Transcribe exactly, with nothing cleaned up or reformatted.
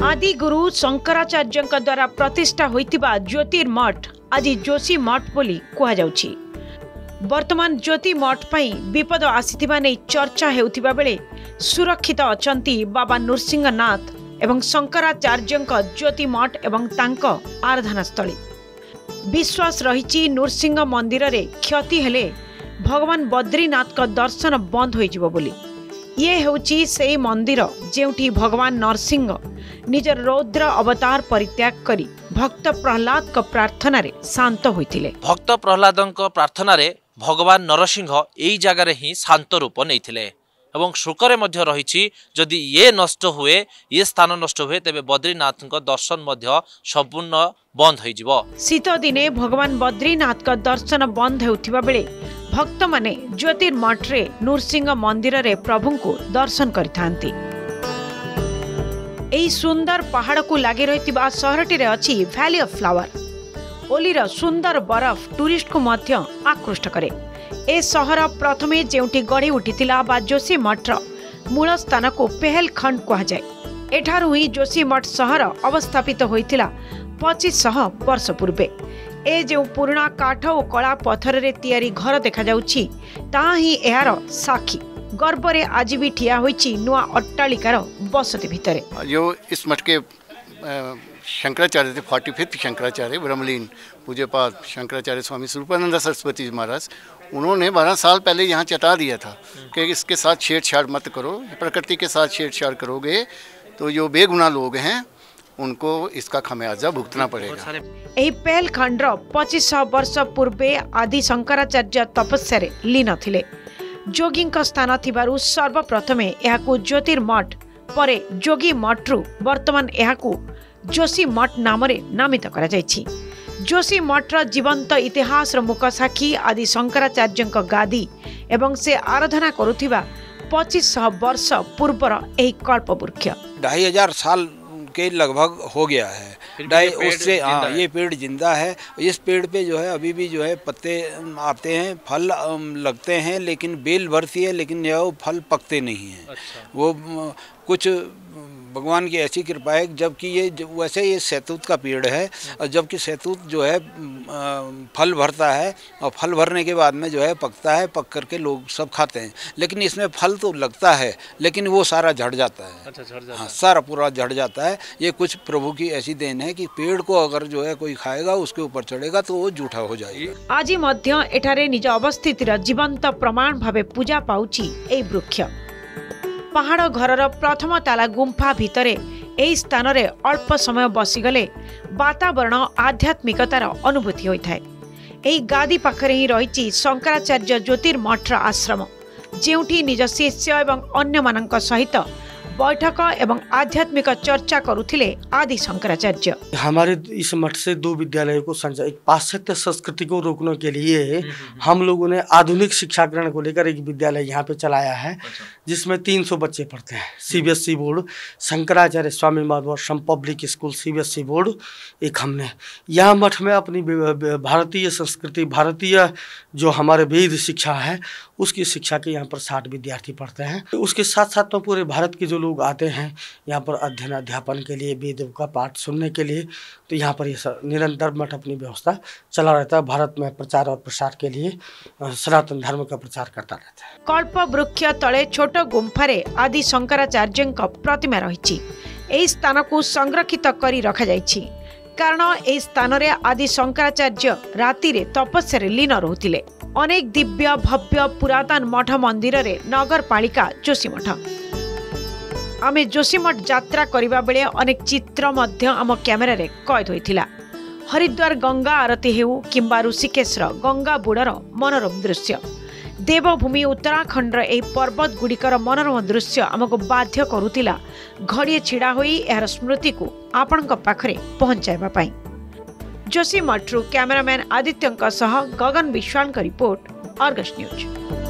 आदि गुरु शंकराचार्य द्वारा प्रतिष्ठा होइतिबा ज्योतिर्मठ आज जोशी मठ बोली कहा जाउछि। वर्तमान ज्योति मठ पई विपद आसीथिबा नै चर्चा हेउथिबा बेले सुरक्षित अछंती बाबा नृसिंहनाथ एवं शंकराचार्य ज्योति मठ एवं तांक आराधना स्थली। विश्वास रही नृसिंह मंदिर रे क्षति हेले भगवान बद्रीनाथ का दर्शन बंद हो जिवो बोली। ये हेउची से मंदिर जेउठी भगवान नरसिंह निजर रौद्र अवतार परित्याग करी भक्त प्रहलाद का प्रार्थना रे शांत होइथिले। भक्त प्रहलाद प्रार्थना रे भगवान नरसिंह एई जगार ही शांत रूप नैथिले एवं शोकरे मध्य रही जदि ये नष्ट हुए ये स्थान नष्ट हुए तेबे बद्रीनाथ दर्शन मध्य संपूर्ण बंद हो जिवो। शीत दिने भगवान बद्रीनाथ का दर्शन बंद होउथिबा बेले भक्त माने ज्योतिर्मठ रे नृसिंह मंदिर रे प्रभु को दर्शन करिथांती। एई सुंदर पहाड़ को लागे रहितिबा शहरटी रे अछि वैली ऑफ फ्लावर। ओलीर सुंदर बरफ टूरिस्ट को मध्य आकृष्ट करे। ए सहर प्रथमे जेउटी गढ़ी उठिथिला बा जोशी मठर मूल स्थान को पेहेलखंड कहा जाए। एठारु ही जोशी मठ सहर अवस्थापित होइथिला पच्चीस सौ वर्ष पूर्वे। ए जो पुराना काठ और कला पत्थर रे तैयारी घर देखा जाउछि ता ही एहार साक्षी। गर्व रे आज भी ठिया होइछि नुआ अट्टालिकार बसति भितरे। जो इस मठ के शंकराचार्य थे फोर्टी फिफ्थ शंकराचार्य ब्रह्मलीन पूज्यपाद शंकराचार्य स्वामी स्वरूपानंद सरस्वती जी महाराज, उन्होंने बारह साल पहले यहाँ चटा दिया था कि इसके साथ छेड़छाड़ मत करो, प्रकृति के साथ छेड़छाड़ करोगे तो जो बेगुनाह लोग हैं उनको इसका खमियाजा भुगतना पड़ेगा। एही पेहेलखंड पच्चीस सौ वर्ष पूर्वे आदि शंकराचार्य तपस्या रे लीन थिले। जोगी स्थान थिबारु सर्वप्रथमे एहाकु ज्योतिर्मठ परे जोगी मठरु वर्तमान एहाकु जोशी मठ नाम रे नामित करा जायछि। जोशी मठर जीवंत इतिहास मुख साक्षी आदि शंकराचार्य गादी एवं से आराधना करुथिबा पच्चीस सौ वर्ष पूर्वर एही कल्प वृक्ष ढाई हजार साल के लगभग हो गया है। ढाई उससे हाँ ये पेड़ जिंदा है। इस पेड़ पे जो है अभी भी जो है पत्ते आते हैं, फल लगते हैं, लेकिन बेल भरती है लेकिन यह फल पकते नहीं हैं। अच्छा। वो कुछ भगवान की ऐसी कृपा है, जबकि ये वैसे ये सैतूत का पेड़ है और जबकि सैतूत जो है फल भरता है और फल भरने के बाद में जो है पकता है, पक करके लोग सब खाते हैं, लेकिन इसमें फल तो लगता है लेकिन वो सारा झड़ जाता है। अच्छा, झड़ जाता हाँ, सारा पूरा झड़ जाता है। ये कुछ प्रभु की ऐसी देन है कि पेड़ को अगर जो है कोई खाएगा उसके ऊपर चढ़ेगा तो वो जूठा हो जाएगा। आज मध्य एठारे निज अवस्थित जीवंत प्रमाण भावे पूजा पाउची ए वृक्ष। पहाड़ घरर प्रथम ताला गुंफा भितरे एही स्थान रे अल्प समय बसीगले वातावरण आध्यात्मिकतार अनुभूति होइथाय। एही गादी पाखरे ही रहिछि शंकराचार्य ज्योतिर्मठर आश्रम, जेउठी निज शिष्य एवं अन्य मानक सहित बैठक एवं आध्यात्मिक चर्चा करुथिले आदि शंकराचार्य। हमारे इस मठ से दो विद्यालयों को संचालित पाश्चात्य संस्कृति को रोकने के लिए हम लोगों ने आधुनिक शिक्षा ग्रहण को लेकर एक विद्यालय यहाँ पे चलाया है, जिसमें तीन सौ बच्चे पढ़ते हैं। CBSE board, Shankaracharya Swami Madhavashram public school CBSE board एक हमने। यहाँ मठ में अपनी भारतीय संस्कृति, भारतीय जो हमारे वेद शिक्षा है उसकी शिक्षा के यहाँ पर साठ विद्यार्थी पढ़ते हैं। उसके साथ साथ तो पूरे भारत के जो लोग आते हैं यहाँ पर अध्ययन अध्यापन के लिए, वेदों का पाठ सुनने के लिए, तो यहाँ पर ये निरंतर मठ अपनी व्यवस्था चला रहता है। भारत में प्रचार और प्रसार के लिए सनातन धर्म का प्रचार करता रहता है। कल्प वृक्ष तले छोट गुंफारे आदि शंकराचार्य प्रतिमा रही। एही स्थान को संरक्षित करी रखा जायछि, कारण एही स्थान रे आदि शंकराचार्य राति रे तपस्या रे लीन रहुथिले। अनेक दिव्य भव्य पुरातन मठ मंदिर रे नगरपालिका जोशी मठ। आमे जोशी मठ यात्रा करिबा बेले अनेक चित्र मध्य आम कैमेरा रे कैद होइथिला। हरिद्वार गंगा आरती हेउ किंबा ऋषिकेशर गंगा बुड़र मनोरम दृश्य, देवभूमि उत्तराखंडर ए पर्वत गुड़िकर मनोरम दृश्य आमको बाध्य करुतिला घड़िए छिड़ा होई एहार स्मृति को आपणक पाखरे पहुंचाइबा पाई। जोशी मठरू कैमरामैन आदित्यंक सह गगन विश्वाल का रिपोर्ट, अर्गस न्यूज।